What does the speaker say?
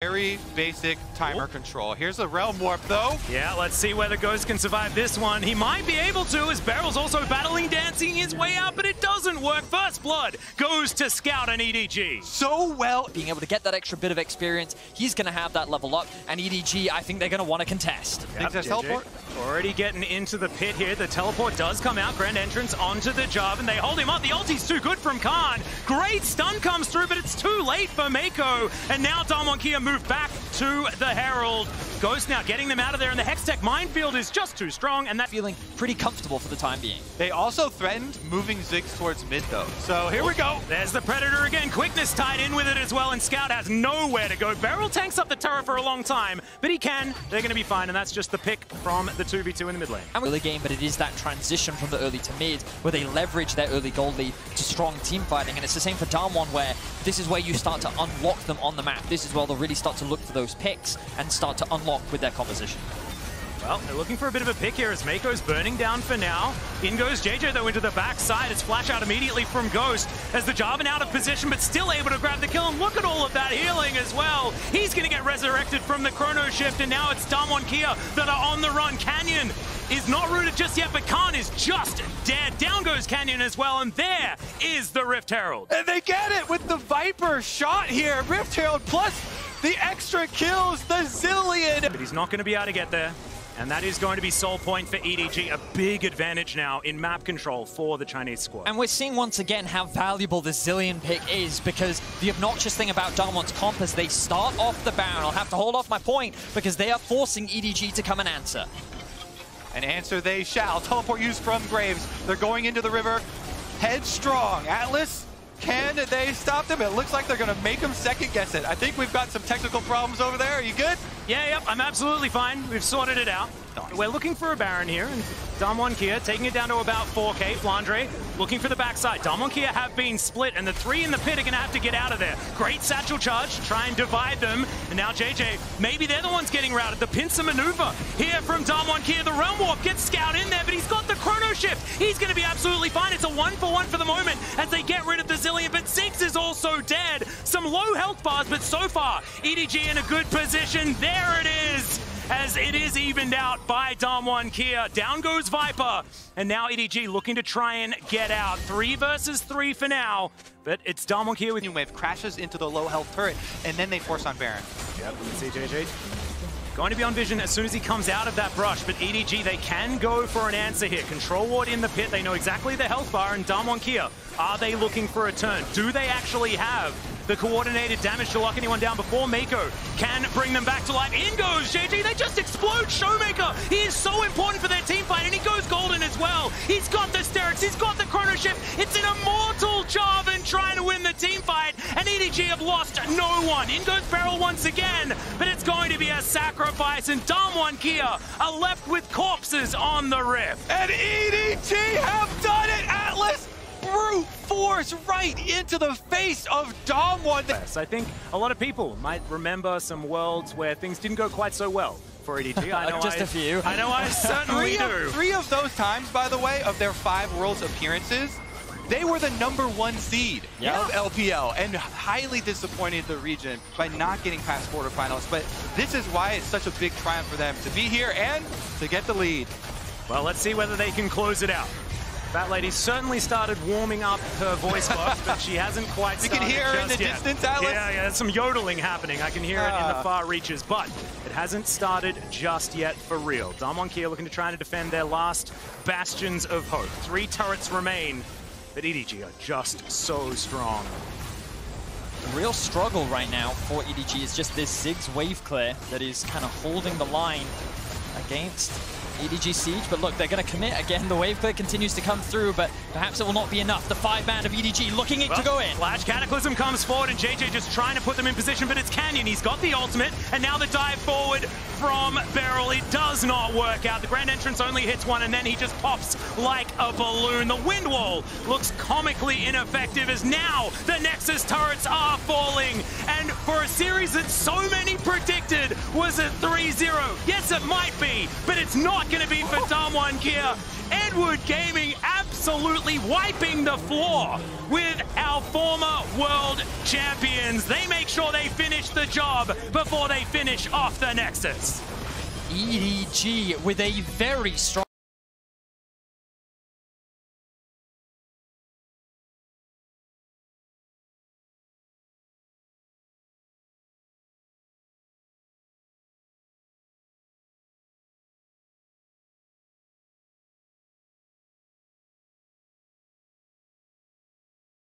Very basic timer control. Here's a Realm Warp, though. Yeah, let's see whether Ghost can survive this one. He might be able to, as Beryl's also battling, dancing his way out, but it doesn't work. First Blood goes to Scout and EDG. So well. Being able to get that extra bit of experience, he's going to have that level up, and EDG, I think they're going to want to contest. Yep, there's teleport. Already getting into the pit here. The teleport does come out. Grand entrance onto the job, and they hold him up. The ulti's too good from Khan. Great stun comes through, but it's too late for Mako. And now Damwon move back to the Herald. Ghost now getting them out of there, and the Hextech minefield is just too strong, and that feeling pretty comfortable for the time being. They also threatened moving Ziggs towards mid, though. So here we go. There's the Predator again. Quickness tied in with it as well, and Scout has nowhere to go. Beryl tanks up the turret for a long time, but he can. They're going to be fine, and that's just the pick from the 2v2 in the mid lane. Early game, but it is that transition from the early to mid, where they leverage their early gold lead to strong team fighting, and it's the same for Damwon, where this is where you start to unlock them on the map. This is where they'll really start to look for those picks and start to unlock with their composition. Well, they're looking for a bit of a pick here as Mako's burning down for now. In goes JJ, though, into the backside. It's flash out immediately from Ghost as the Jarvan out of position, but still able to grab the kill. And look at all of that healing as well. He's going to get resurrected from the Chrono Shift, and now it's Damwon that are on the run. Canyon is not rooted just yet, but Khan is just dead. Down goes Canyon as well, and there is the Rift Herald. And they get it with the Viper shot here. Rift Herald plus the extra kills, the Zilean. But he's not going to be able to get there. And that is going to be Soul Point for EDG, a big advantage now in map control for the Chinese squad. And we're seeing once again how valuable the Zilean pick is, because the obnoxious thing about Damwon's comp is they start off the Baron. I'll have to hold off my point because they are forcing EDG to come and answer. And answer they shall. Teleport used from Graves. They're going into the river headstrong. Atlas, can they stop them? It looks like they're going to make them second guess it. I think we've got some technical problems over there. Are you good? Yeah, yep, I'm absolutely fine. We've sorted it out. Nice. We're looking for a Baron here, and Damwon taking it down to about 4k. Flandre looking for the backside. Damwon have been split, and the three in the pit are going to have to get out of there. Great satchel charge, try and divide them. And now JJ, maybe they're the ones getting routed. The pincer maneuver here from Damwon. The Realm Warp gets Scout in there, but he's got the Chrono Shift. He's going to be absolutely fine. It's a 1-for-1 for the moment as they get rid of the Zilean, but Ziggs is also dead. Some low health bars, but so far, EDG in a good position. There it is, as it is evened out by Damwon. Down goes Viper, and now EDG looking to try and get out. 3 versus 3 for now, but it's Damwon with Wave crashes into the low health turret, and then they force on Baron. Yep, you can see JJ going to be on vision as soon as he comes out of that brush, but EDG, they can go for an answer here. Control Ward in the pit, they know exactly the health bar, and Damwon, are they looking for a turn? Do they actually have the coordinated damage to lock anyone down before Mako can bring them back to life? In goes JJ, they just explode Showmaker. He is so important for their team fight, and he goes golden as well. He's got the Sterix, he's got the Chrono Shift. It's an immortal Jarvan trying to win the team fight, and EDG have lost no one. In goes Beryl once again, but it's going to be a sacrifice, and Damwon are left with corpses on the Rift. And EDG have done it, Atlas! Brute force right into the face of Damwon. Yes, I think a lot of people might remember some worlds where things didn't go quite so well for EDG. I know Just a few. I know I certainly do. 3 of those times, by the way, of their 5 Worlds appearances, they were the #1 seed of LPL, and highly disappointed the region by not getting past quarterfinals. But this is why it's such a big triumph for them to be here and to get the lead. Well, let's see whether they can close it out. That lady certainly started warming up her voice box, but she hasn't quite started. We can hear her in the distance, Atlas. Yeah, there's some yodeling happening. I can hear it in the far reaches, but it hasn't started just yet for real. Damwon looking to try to defend their last bastions of hope. 3 turrets remain, but EDG are just so strong. The real struggle right now for EDG is just this Ziggs wave clear that is kind of holding the line against EDG Siege, but look, they're going to commit again. The wave clear continues to come through, but perhaps it will not be enough. The 5-man of EDG looking to go in. Flash Cataclysm comes forward, and JJ just trying to put them in position, but it's Canyon. He's got the ultimate, and now the dive forward from Beryl. It does not work out. The Grand Entrance only hits one, and then he just pops like a balloon. The Wind Wall looks comically ineffective as now the Nexus turrets are falling, and for a series that so many predicted was a 3-0. Yes, it might be, but it's not going to be for Damwon. Edward Gaming absolutely absolutely wiping the floor with our former world champions. They make sure they finish the job before they finish off the Nexus. EDG with a very strong